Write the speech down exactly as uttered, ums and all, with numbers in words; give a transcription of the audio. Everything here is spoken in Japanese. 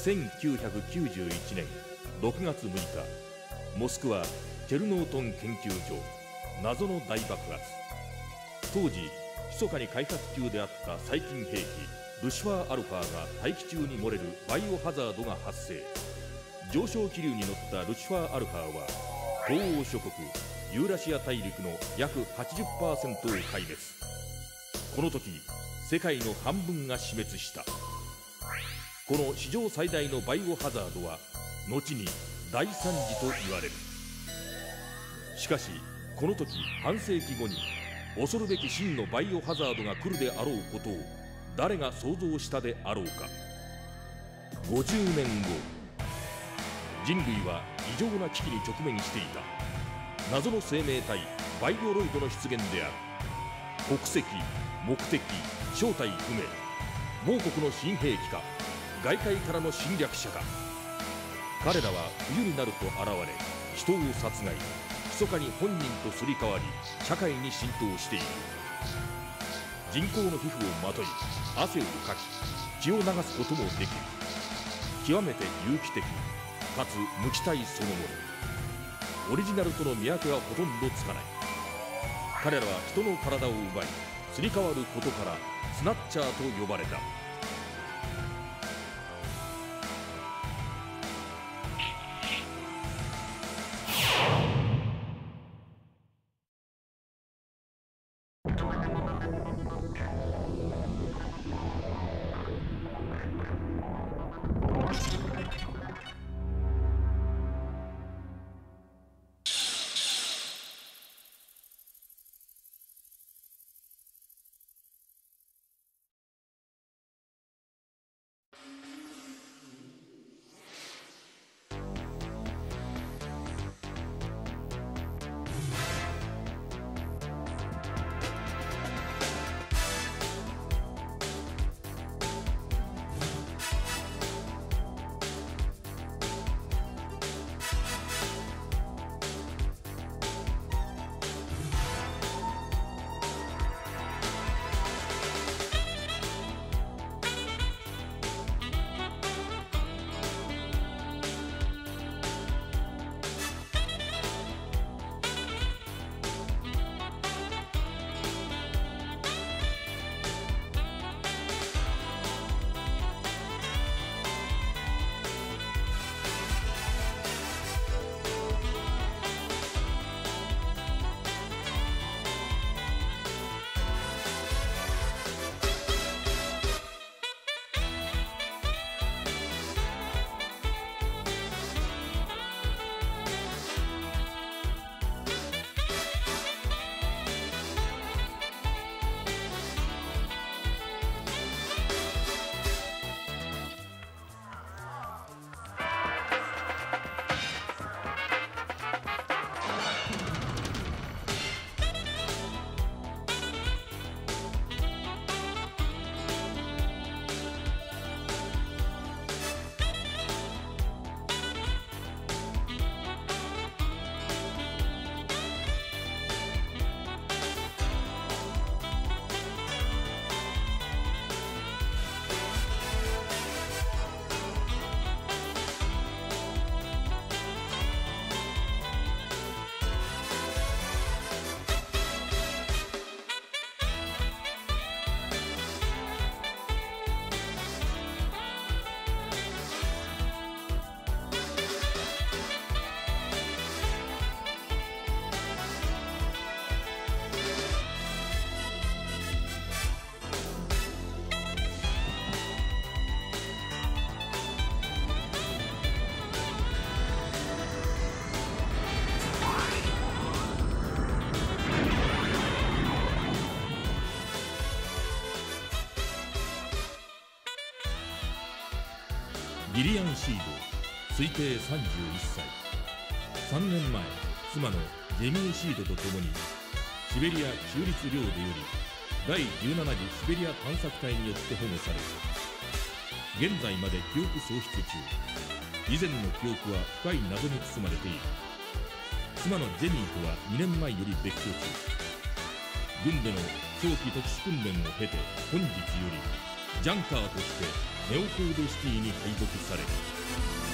せんきゅうひゃくきゅうじゅういちねんろくがつむいか、モスクワチェルノートン研究所、謎の大爆発。当時密かに開発中であった細菌兵器ルシファーアルファが大気中に漏れるバイオハザードが発生。上昇気流に乗ったルシファーアルファは東欧諸国ユーラシア大陸の約 はちじゅっパーセント を壊滅。この時世界の半分が死滅した。この史上最大のバイオハザードは後に大惨事と言われる。しかしこの時半世紀後に恐るべき真のバイオハザードが来るであろうことを誰が想像したであろうか。ごじゅうねんご、人類は異常な危機に直面していた。謎の生命体バイオロイドの出現である。国籍、目的、正体不明。某国の新兵器か外界からの侵略者か。彼らは冬になると現れ人を殺害、密かに本人とすり替わり社会に浸透している。人工の皮膚をまとい汗をかき血を流すこともできる。極めて有機的かつ無機体そのもの。オリジナルとの見分けはほとんどつかない。彼らは人の体を奪いすり替わることからスナッチャーと呼ばれた。ギリアン・シード推定さんじゅういっさい。さんねんまえ妻のジェミー・シードと共にシベリア州立領土よりだいじゅうななじシベリア探索隊によって保護され、現在まで記憶喪失中。以前の記憶は深い謎に包まれている。妻のジェミーとはにねんまえより別居中。軍での長期特殊訓練を経て本日よりジャンカーとしてネオコードシティに配属され、